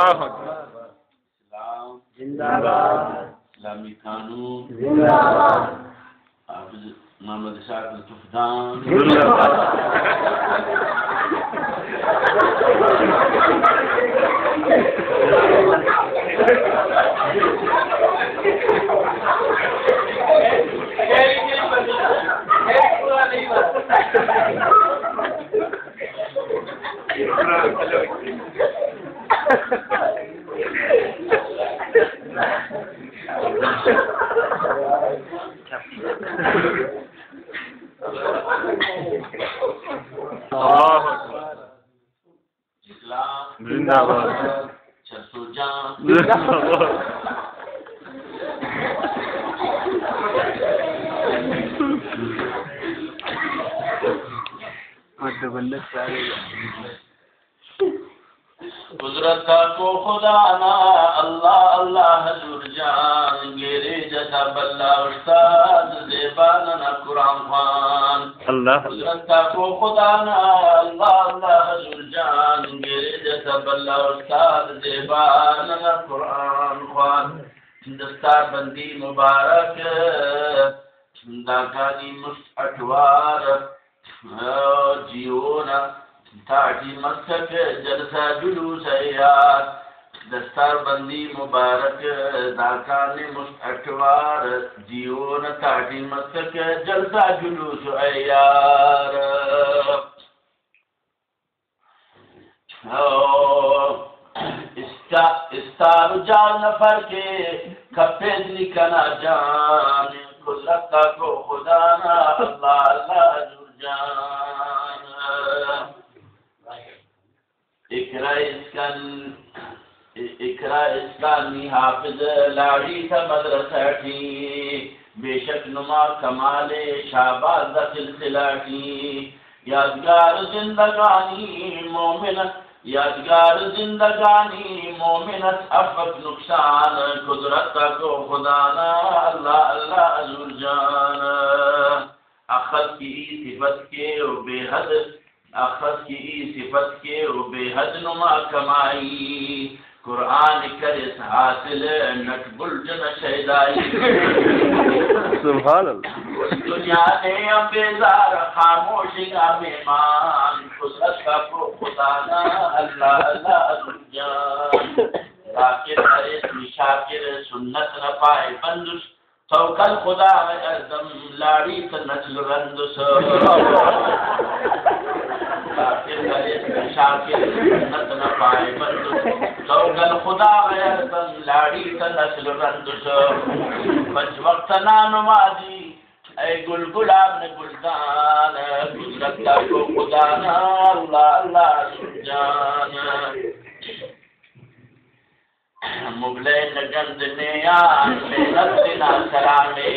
اللہ اکبر. اسلام زندہ باد. اسلامی قانون زندہ باد. حافظ محمد اسحاق الفقدان زندہ باد. اللہ اکبر. اسلام زندہ باد. چرسو جان زندہ باد. قدرت کو خدا نا اللہ اللہ حضور جان گیرے جیسا بلہ استاد زیبان نا قرآن خوان. اللہ قدرت کو خدا نا اللہ اللہ حضور جان گیرے جیسا بلہ استاد زیبان نا قرآن خوان. دستار بندی مبارک داکانی مستعٹوار جیونا تاٹی مسک جلسہ جلوس ایار. دستار بندی مبارک داکانی مستعٹوار جیونا تاٹی مسک جلسہ جلوس ایار. استار جان نفر کے کپیز نکنا جان. قدرت کو خدا نا اللہ اللہ حضور جان. اقرا اسکانی حافظ لاڑی تھا مدرسہ تھی. بے شک نما کمال شہباز دا سلسلہ تھی. یادگار زندگانی مومن یادگار زندگانی مومنت افت نقصان. قدرت کو خدا نا اللہ اللہ حضور جان. اخذ کی صفت کے و بے حد اخذ کی صفت کے و بے حد نما کمائی. قرآن کرس حاصل نٹ بلجن شیدائی. سبحان اللہ. دنیا نے بیزار خاموشی کا مہمان. قدرت کو خدا نا اللہ اللہ حضور جان. ذاکر کرس شاکر سنت نہ پائے بندش. توکل خدا اعظم لاڑی نسل رندس. ذاکر کرس شاکر سنت نہ پائے بندش. توکل خدا اعظم لاڑی نسل رندس. پنج وقت نانمازی اے گل گلاب نے گلدان. قدرت کو خدا نا اللہ اللہ جان. مغلے نگند نیان میں نسنا سلامے.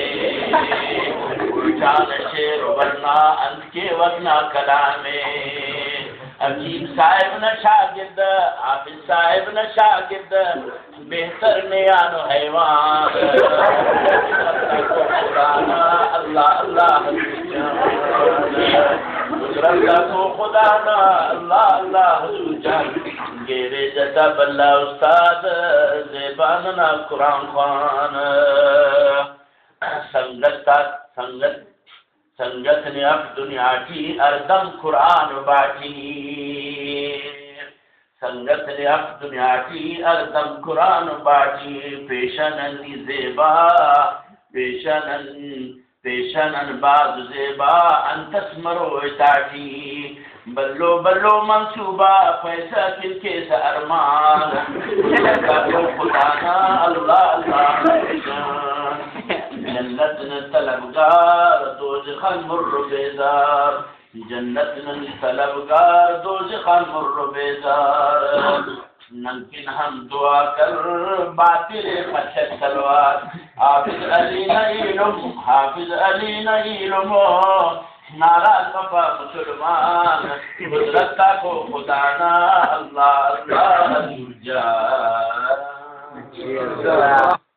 الٹان شیر ورنہ انت کے ورنہ کلامے. عجیب صاحب نہ شاگرد حافظ صاحب نہ شاگرد بہتر نیان حیوان. اللہ اللہ قدرت کو خدا نا اللہ اللہ حضور جان. گیرے جتا بلہ استاد زیبان نا قرآن خوان. سنگت نے اب دنیا کی اردم قرآن باٹی. سنگت نے اب دنیا کی اردم قرآن باٹی. پیشنن زیبا پیشنن باز زیبا انتس مرو اتاٹی. بلو بلو منصوبہ پیسہ کل کے ارمان. خدا نا اللہ اللہ جنت نے طلبگار دوزخ مر بیزار. جنت نے طلبگار دوزخ مر بیزار. نمکن ہم دعا کر باطل خشک تلوار. حافظ علی نعیلم حافظ علی نعیلم ناراض بابا مسلمان. قدرت کو خدا نا اللہ اللہ حضور جان.